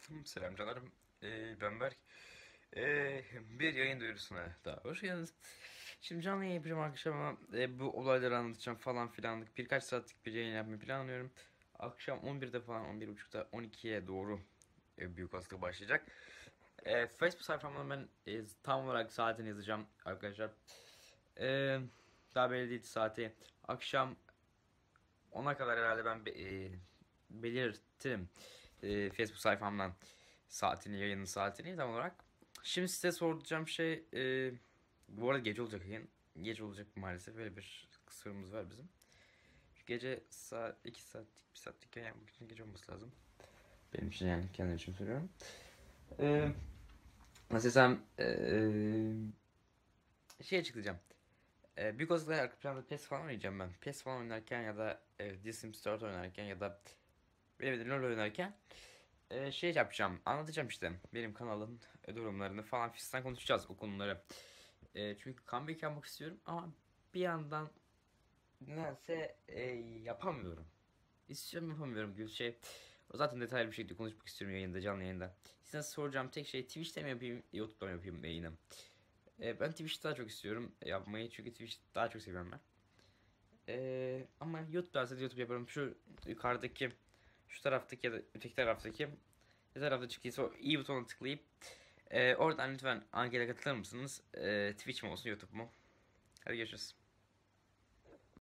Selam canlarım. Ben Berk. Bir yayın duyurusuna daha hoş geldiniz. Şimdi canlı yayın yapacağım akşama. Bu olayları anlatacağım falan filanlık. Birkaç saatlik bir yayın yapmayı planlıyorum. Akşam 11'de falan 11.30'da 12'ye doğru büyük olasılıkla başlayacak. Facebook sayfamdan ben tam olarak saatini yazacağım arkadaşlar. E, Daha belli değil saati. Akşam 10'a kadar herhalde ben belirtirim Facebook sayfamdan saatini, yayının saatini tam olarak. Şimdi size soracağım şey, bu arada gece olacak yayın. Gece olacak maalesef, böyle bir kısırımız var bizim. Şu gece saat 2 saatlik, 1 saatlik yayın yapmak için gece olması lazım. Benim için, yani kendim için söylüyorum. E, Nasıl desem, şey açıklayacağım. Büyük olasılıkla arka planda PES falan oynayacağım ben. PES falan oynarken ya da The Sims 4 oynarken ya da bilemedim LoL oynarken şey yapacağım, anlatacağım işte benim kanalın durumlarını falan fistan konuşacağız o konuları. Çünkü comeback yapmak istiyorum ama bir yandan nedense yapamıyorum. İstiyorum, yapamıyorum gibi şey. O zaten detaylı bir şekilde konuşmak istiyorum yayında, canlı yayında. Size soracağım tek şey, Twitch'te mi yapayım, YouTube'da mı yapayım yayını? Ben Twitch'te daha çok istiyorum yapmayı, çünkü Twitch daha çok seviyorum ben. Ama YouTube derse de YouTube yaparım. Şu yukarıdaki, şu taraftaki ya da öteki taraftaki, bir tarafta çıktıysa o i butonuna tıklayıp oradan lütfen ankete katılır mısınız? Twitch mi olsun, YouTube mu? Hadi görüşürüz.